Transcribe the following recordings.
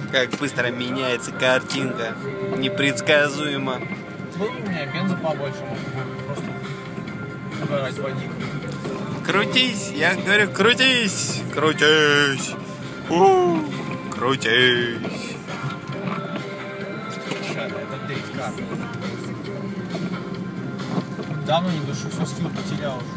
Как быстро меняется картинка. Непредсказуемо. Был у меня бенза побольше, просто угорать водик. Крутись, я говорю, крутись, крутись, крутись. Это дрифткар. Давно не душу, все стил потерял уже.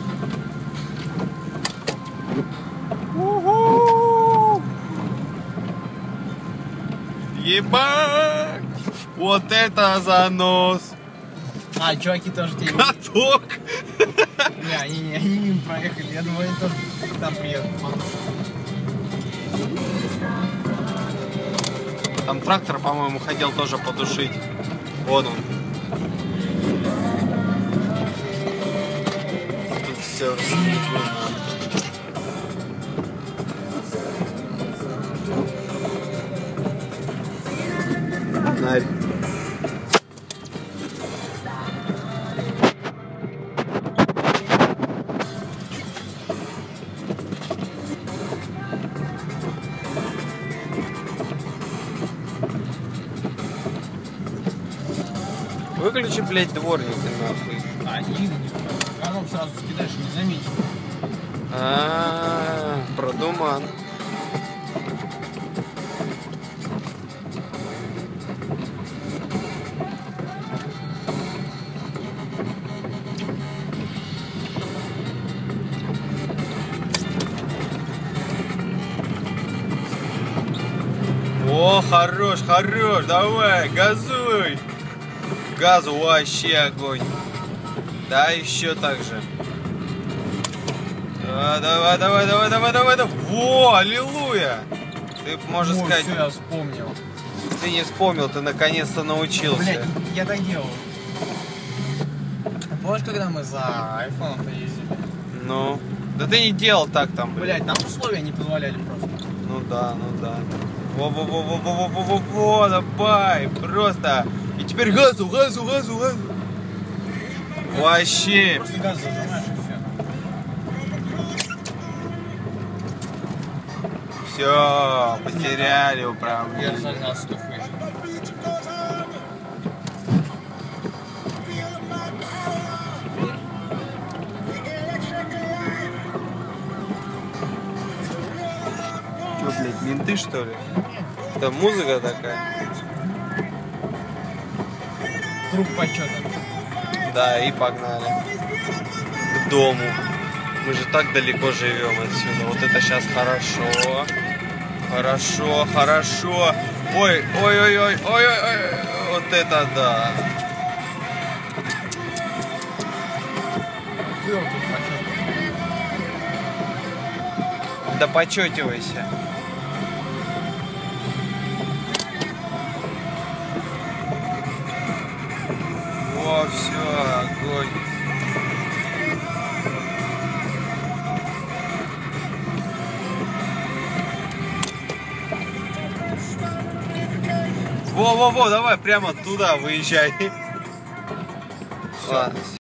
Ебать! Вот это занос! А, чуваки тоже тебе... Каток! Не, они мимо проехали, я думаю, они тоже там приедут. Там трактор, по-моему, хотел тоже потушить. Вот он. Тут все. Фонарь. Выключи, блядь, дворники нахуй. Они коробку сразу скидаешь, не заметишь. Продуман. О, хорош, хорош, давай, газуй. Газу вообще огонь. Да, еще так же. Давай, давай, давай, давай, давай, давай. Во, аллилуйя. Ты можешь сказать... Все, я вспомнил. Ты не вспомнил, ты наконец-то научился. Блять, я так делал. Помнишь, когда мы за айфоном-то ездили? Ну, да ты не делал так там, блядь. Нам условия не позволяли просто. Ну да, ну да. Во-во-во-во-во-во-во-во, давай, просто. И теперь газу, газу, газу, газу. Вообще. Просто газ зажимаешь и все. Все, потеряли управление. Я загнался тухой. Что, блядь, менты что ли? Это музыка такая? Круг почета. Да, и погнали. К дому. Мы же так далеко живем отсюда. Вот это сейчас хорошо. Хорошо, хорошо. Ой, ой, ой, ой, ой, ой, ой. Вот это да. Да почетивайся. О, все, огонь. Во-во-во, давай прямо туда выезжай. Ладно.